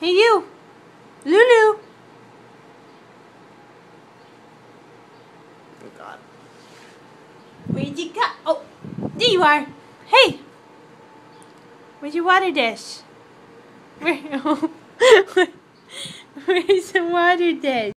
Hey you! Lulu! Oh God. Where'd you go? Oh, there you are. Hey! Where's your water dish? Where's the water dish?